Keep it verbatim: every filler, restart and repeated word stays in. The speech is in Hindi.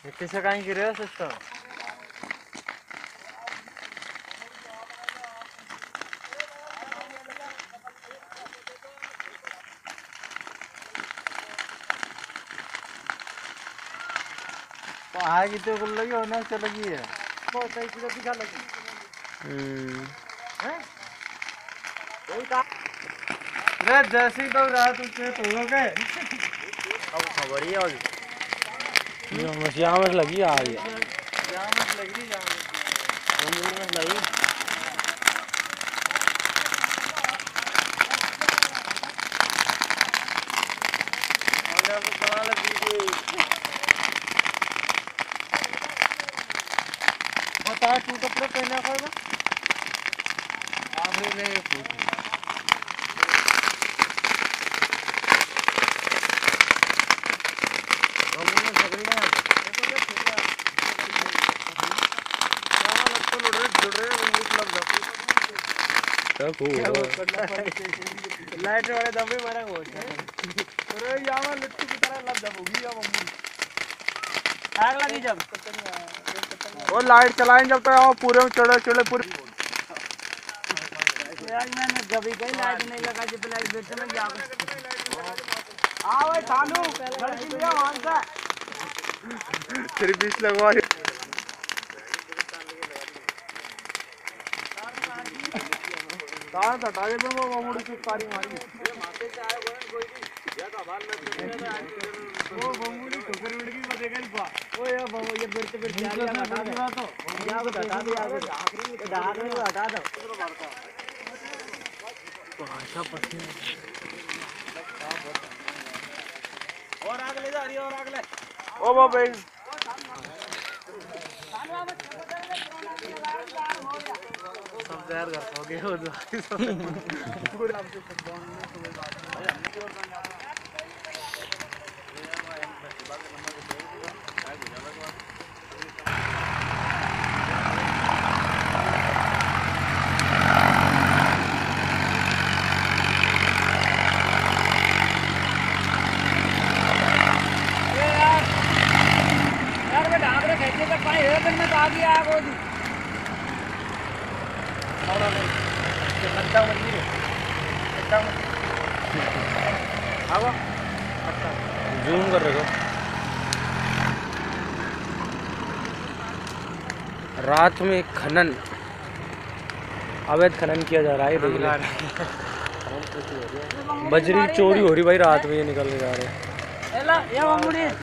किसे कहीं गिरे सिस्टम तो आगे तो कुल लगी होना चलेगी है बहुत सही चीज़ दिखा लगी हम्म हैं कोई का रे जैसी तो रात उससे तो हो गए अब खबर ही आज ये मसिया में लगी आ रही है यहाँ में लगी यहाँ में में लगी और अब कहाँ लगी कोई बता तू कपड़े पहना कर आखिरी में पूछ लाइट वाले दबे मारा वो अरे यहाँ लट्टू की तरह लब दबोगी या मम्मी आग लगी जब वो लाइट चलाएं जब तक आओ पूरे में चढ़े चढ़े पूरे यार मैंने जब भी गई लाइट नहीं लगा जब लाइट बैठे में जा आओ भाई थानू लड़की लिया वहां से फिर बीच लगवा तार हटा के वो मामूड़ी की कारी मारी ये माथे से आए कोई नहीं या का बाल में वो मामूड़ी ठोकर उड़ गई बदेगा नहीं पा ओ ये वो ये बिरते बिरते आ गया हटा दे तो या वो हटा दे आगे आखिरी में डाल में हटा दो तो आशा पत्नी और आग ले जा रही और आग ले ओ बाबा सब तैयार कर पाओगे वो पूरा आपको फुटबॉल में सुबह यार मैं ढाक रहे खेतों का पानी है फिर मैं आ गया आगो जी जूम कर रहे हो रात में खनन अवैध खनन किया जा रहा है बजरी चोरी हो रही भाई रात में ये निकल के जा रहे हैं।